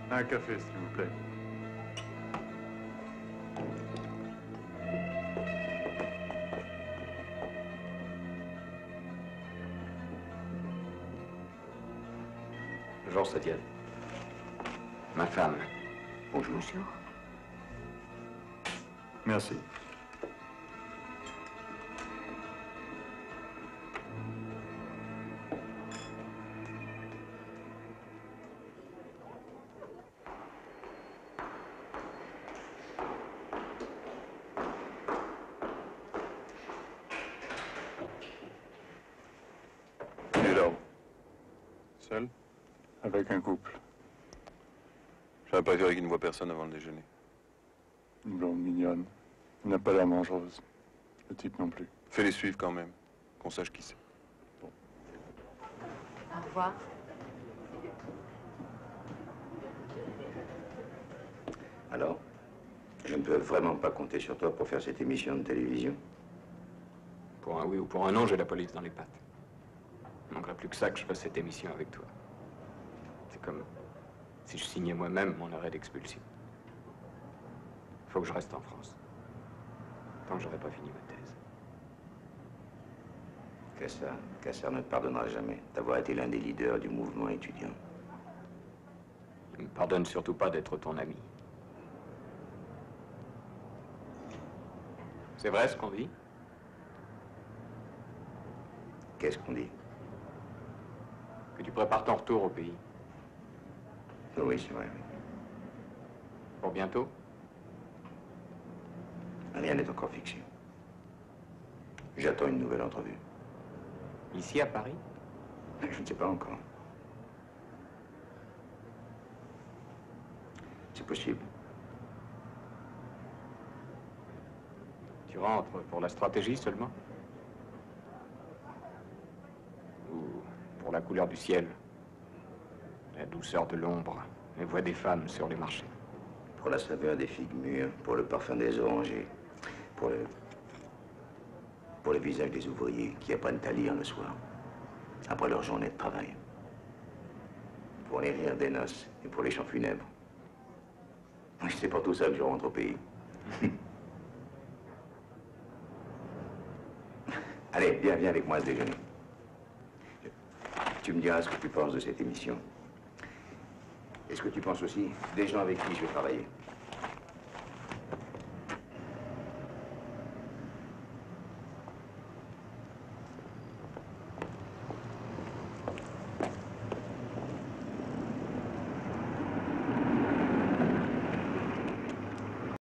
Un café, s'il vous plaît. Bonjour, Sadiel. Ma femme. Bonjour. Merci. Il est là. Seul? Avec un couple. J'aurais préféré qu'il ne voit personne avant le déjeuner. Une blonde mignonne. Il n'a pas l'air mangeuse. Le type non plus. Fais-les suivre quand même, qu'on sache qui c'est. Au revoir. Alors, je ne peux vraiment pas compter sur toi pour faire cette émission de télévision. Pour un oui ou pour un non, j'ai la police dans les pattes. Il ne manquerait plus que ça que je fasse cette émission avec toi. C'est comme si je signais moi-même mon arrêt d'expulsion. Il faut que je reste en France. Tant que j'aurai pas fini ma thèse. Cassar ne te pardonnera jamais d'avoir été l'un des leaders du mouvement étudiant. Il me pardonne surtout pas d'être ton ami. C'est vrai ce qu'on dit? Qu'est-ce qu'on dit? Que tu prépares ton retour au pays. Oui, c'est vrai. Oui. Pour bientôt? Rien n'est encore fixé. J'attends une nouvelle entrevue. Ici, à Paris? Je ne sais pas encore. C'est possible. Tu rentres pour la stratégie seulement? Ou pour la couleur du ciel? La douceur de l'ombre, les voix des femmes sur les marchés? Pour la saveur des figues mûres, pour le parfum des orangers, pour le visage des ouvriers qui apprennent à lire le soir, après leur journée de travail. Pour les rires des noces et pour les chants funèbres. Oui, c'est pour tout ça que je rentre au pays. Allez, viens avec moi à ce déjeuner. Tu me diras ce que tu penses de cette émission. Et ce que tu penses aussi des gens avec qui je vais travailler.